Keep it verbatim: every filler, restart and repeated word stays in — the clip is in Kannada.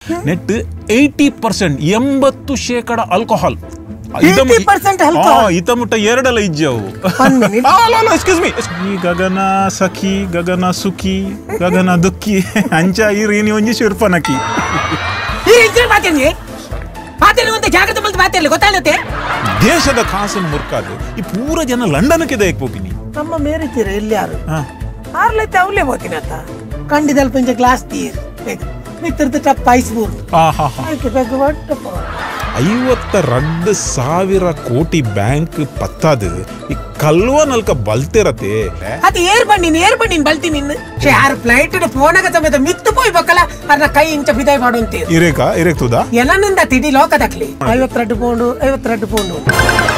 ನೆಟ್ ಏಯ್ಟಿ ಪರ್ಸೆಂಟ್ ಎಂಬತ್ತು ಶೇಕಡ ಆಲ್ಕೋಹಾಲ್ ಇತಮುಟ್ಟ ಎರಡಲ್ಲ ಇಜ್ಜವು ಎಕ್ಸ್ಕ್ಯೂಸ್ ಮೀ ಈ ಗಗನ ಸಖಿ ಗಗನ ಸುಖಿ ಗಗನ ದುಃಖಿ ಅಂಚ ಈ ರೀನಿ ಒಂಜಿ ಶಿರ್ಪನಕಿ ದೇಶದ ಕಾಸನ್ನು ಮುರ್ಕಾದು ಈ ಪೂರ ಜನ ಲಂಡನ್ಗೆ ದಯಕ್ ಹೋಗಿನಿ ನಮ್ಮ ಮೇರಿತೀರ ಎಲ್ಲಿ ಯಾರು ಆರ್ಲೈತೆ ಅವಲೇ ಹೋಗಿನ ಅಂತ ಕಂಡಿದಲ್ಲಿ ಪಂಚ ಗ್ಲಾಸ್ ತೀರ್ ಮಿತ್ರದ ಟಪ್ ಐಸ್ಬೋದು ಐವತ್ತೆರಡು ಸಾವಿರ ಕೋಟಿ ಬ್ಯಾಂಕ್ ಪತ್ತಾದ ಈ ಕಲ್ವ ನಲ್ಕ ಬಲ್ತಿರತ್ತೆ ಅದು ಏರ್ ಬಂಡಿನ ಏರ್ ಬಂಡಿನ ಬಲ್ತೀನಿ ಯಾರು ಫ್ಲೈಟ್ ಫೋನಾಗ ಸಮೇತ ಮಿತ್ತು ಪೋಯ್ ಬಕ್ಕಲ್ಲ ಅದನ್ನ ಕೈ ಇಂಚ ಬಿದಾಯ್ ಮಾಡುವಂತೆ ಇರೇಕ ಇರೇಕ್ತುದಾ ಎಲ್ಲನಿಂದ ತಿಡಿ ಲೋಕದಕ್ಲಿ ಐವತ್ತೆರಡು ಪೌಂಡು ಐವತ್ತೆರಡು ಪೌಂಡು